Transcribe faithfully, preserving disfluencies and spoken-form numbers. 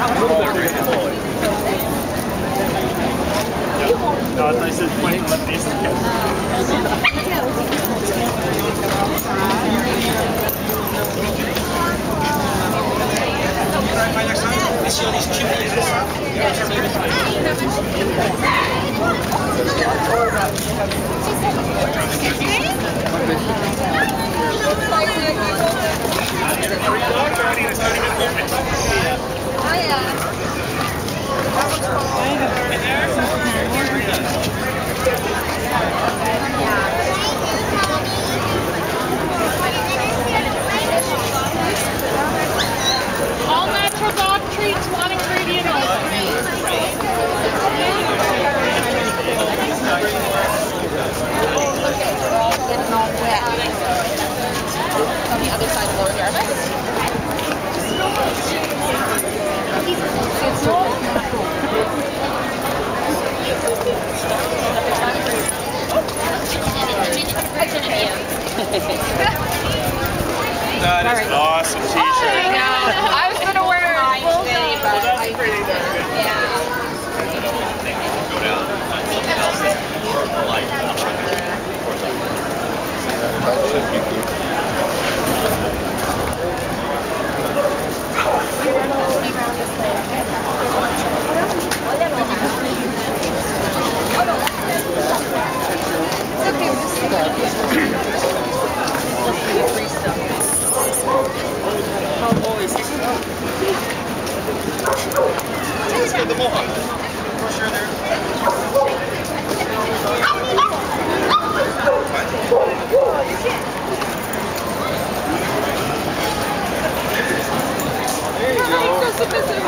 No, I said point and let these All natural dog treats, one ingredient only. Oh, look at they're all getting all wet. On the other side of Lower Yarmouth. That is an awesome t-shirt. I was going to wear it full day, but Well, that's I, pretty good. yeah. Let's get the mohawk. For sure there. There you go.